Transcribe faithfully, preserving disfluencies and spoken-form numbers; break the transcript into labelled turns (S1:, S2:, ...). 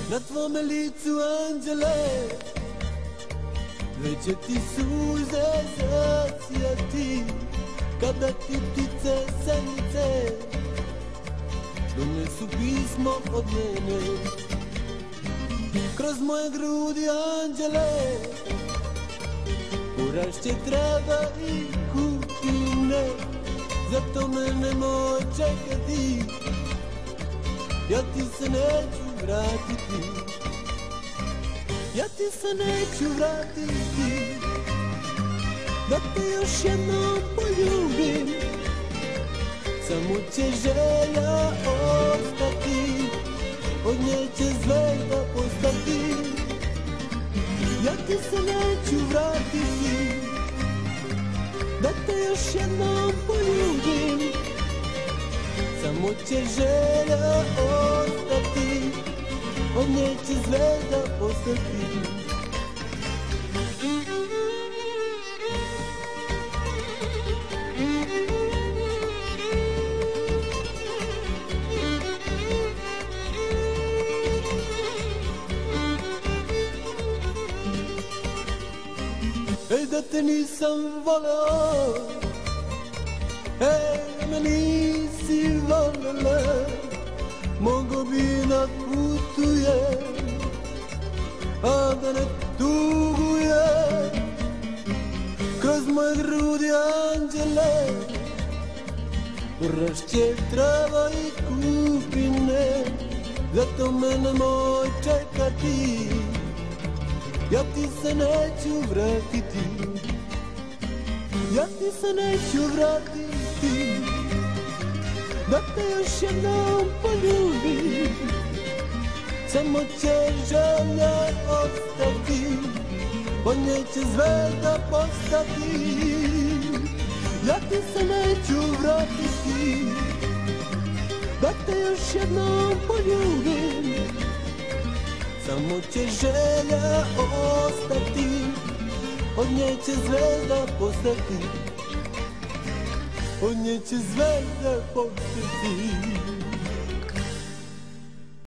S1: na tvome licu anđele, veće ti suze zasijati, kada ti ptice sanjice donesu pismo od mene. Kroz moje grudi anđele urašće trava i kupine, zato me nemoj čekati, ja ti se neću vratiti, ja ti se neću vratiti, da te još jednom poljubim, samo će želja ostati, od nje će zvezda postati. Ja ti se neću vratiti, da te još jednom poljubim, samo će želja ostati, od nje će zvezda postati. Ej, da te nisam voleo, ej, da me nisi voljela, mogo bi da putujem, a da ne tugujem. Kroz moje grudi anđele rašće trava i kupine, zato me nemoj čekati, ja ti se neću vratiti, ja ti se neću vratiti, da te još jednom poljubim, samo će želja ostati, od nje će zvezda postati. Ja ti se neću vratiti, da te još jednom poljubim, samo će želja ostati, od nje će zvezda postati, od nje će zvezda postati.